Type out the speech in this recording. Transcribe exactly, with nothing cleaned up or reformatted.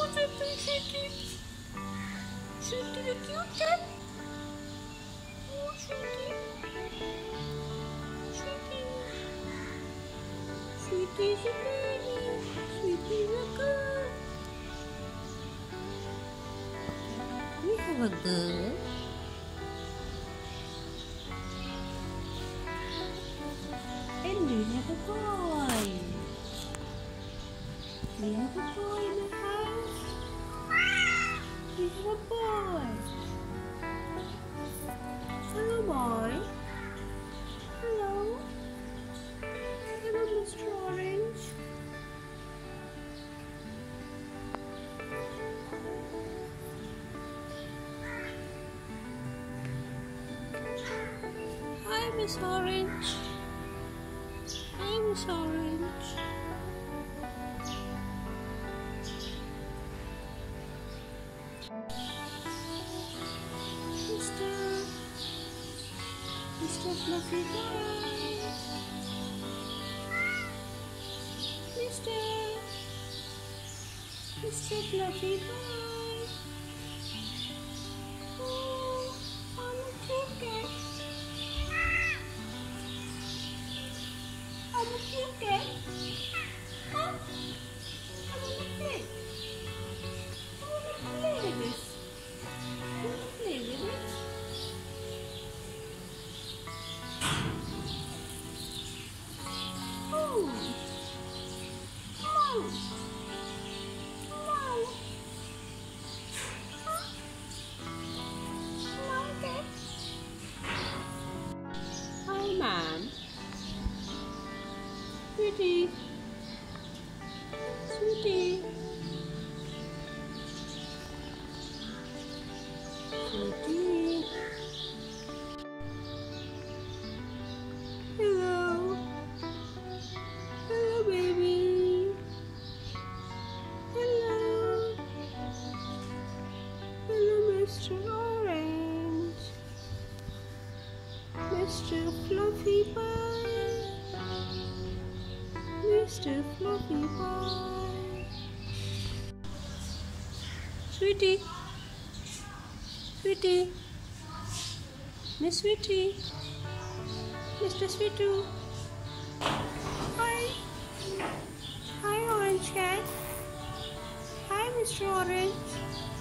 Sweetie, sweetie. Sweetie, the cute cat. Oh, sweetie. Sweetie. Sweetie's a baby. Sweetie's a girl. We have a girl. And we have a boy. We have a boy in the house. We have a boy. Hello, boy. Hello. Hello, Mister Orange. Hi, Miss Orange. Hi, Miss Orange. Mister Mister Fluffy Boy. Mister Mister Fluffy Boy. Oh, I'm a cute cat. I'm a cute cat. Huh? I want to play. I want to play with this. I want to play with it. Oh. Wow. Wow. Huh? Wow, cat. Hi, ma'am. Sweetie. Sweetie. Sweetie. Hello. Hello, baby. Hello. Hello, Mister Orange. Mister Fluffy Boy. Mister Fluffy Boy. Sweetie. Sweetie. Miss Sweetie. Mister Sweetie. Hi. Hi, Orange Cat. Hi, Mister Orange.